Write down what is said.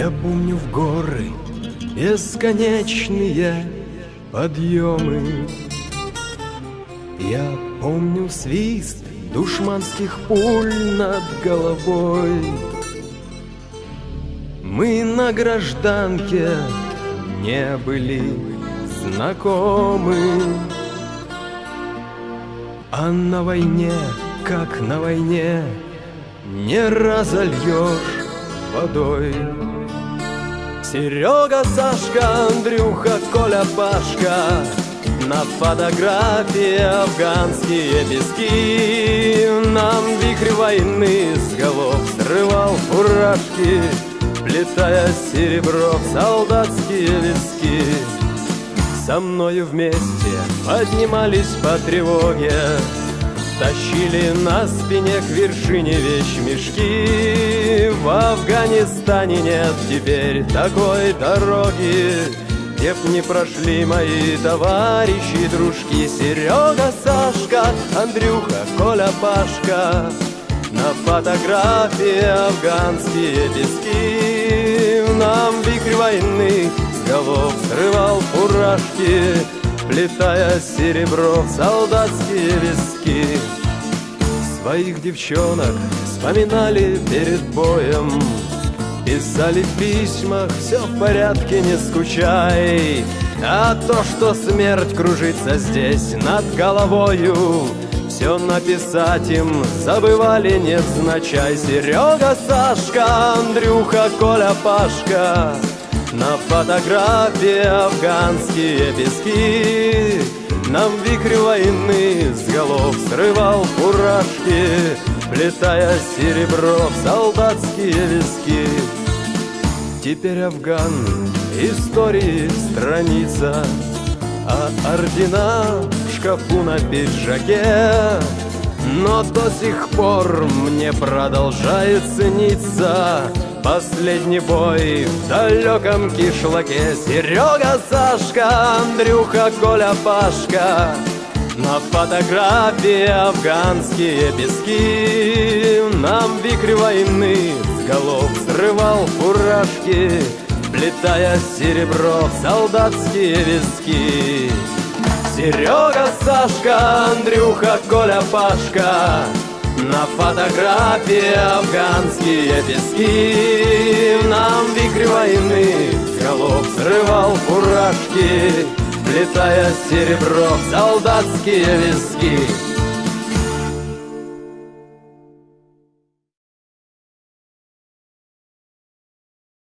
Я помню в горы бесконечные подъемы. Я помню свист душманских пуль над головой. Мы на гражданке не были знакомы, а на войне, как на войне, не разольешь водой. Серега, Сашка, Андрюха, Коля, Пашка, на фотографии афганские пески. Нам вихрь войны с голов срывал фуражки, плетая серебро в солдатские виски. Со мною вместе поднимались по тревоге, тащили на спине к вершине вещмешки. В Афганистане нет теперь такой дороги, где б не прошли мои товарищи, дружки. Серега, Сашка, Андрюха, Коля, Пашка, на фотографии афганские пески. Нам вихрь войны с голов срывал фуражки, плетая серебро в солдатские виски. Своих девчонок вспоминали перед боем, писали в письмах: все в порядке, не скучай. А то, что смерть кружится здесь над головою, все написать им забывали невзначай. Серега, Сашка, Андрюха, Коля, Пашка, на фотографии афганские пески. Нам вихрь войны с голов срывал фуражки, плетая серебро в солдатские виски. Теперь Афган истории страница, а ордена в шкафу на пиджаке. Но до сих пор мне продолжает сниться последний бой в далеком кишлаке. Серега, Сашка, Андрюха, Коля, Пашка, на фотографии афганские пески. Нам вихрь войны с голов срывал фуражки, плетая серебро в солдатские виски. Серега, Сашка, Андрюха, Коля, Пашка, на фотографии афганские пески. Нам вихрь войны с голов срывал фуражки, плетая серебро в солдатские виски.